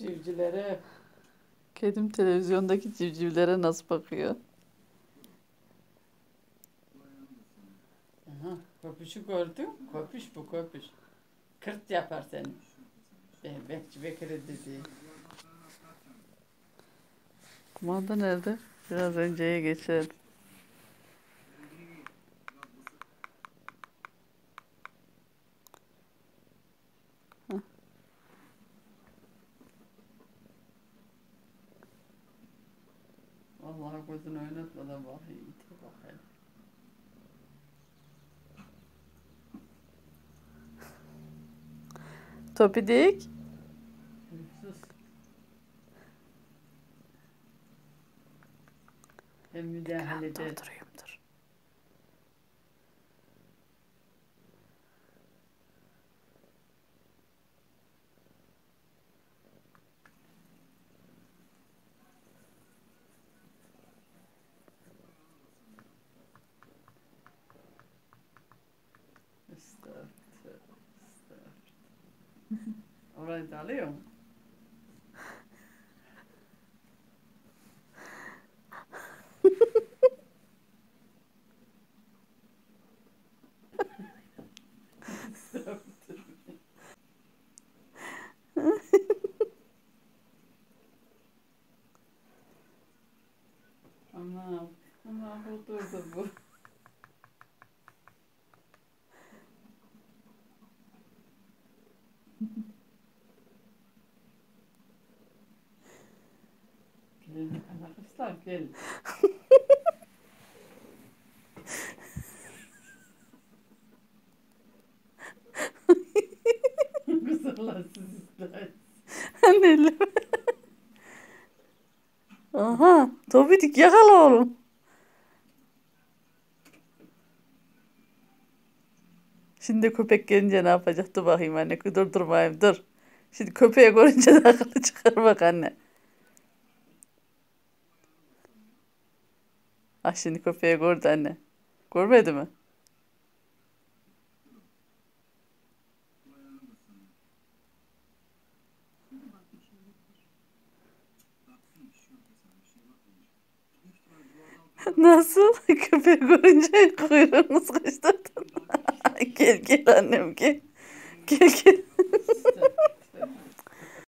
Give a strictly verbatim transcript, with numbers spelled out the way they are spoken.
civcivlere. Kedim televizyondaki civcivlere nasıl bakıyor? Aha, köpüşü gördün. Köpüş bu köpüş. Kırt yapar seni. Ben bekçi Bekir'e dedi. Kumanda nerede? Biraz önceye geçelim. Vallahi gözünü oynatmadan bakayım. İte bakayım. Topidik. Sus. Hem müdahalede. Durdurayım dur. Estağfurullah. Estağfurullah. Orayı da alıyor mu? Estağfurullah. Ana, ana oturdu bu. Gel arkadaşlar gel. Kızlar siz ister. Anneli. Aha, Topidik yakala oğlum. Şimdi köpek gelince ne yapacak? Dur bakayım anne. Dur durmayayım dur. Şimdi köpeği görünce de akıllı çıkar bak anne. Ah şimdi köpeği gördü anne. Görmedi mi? Nasıl? Köpeği görünce kuyruğunu sıkıştırdın. Gel gel annem gel. Gel gel.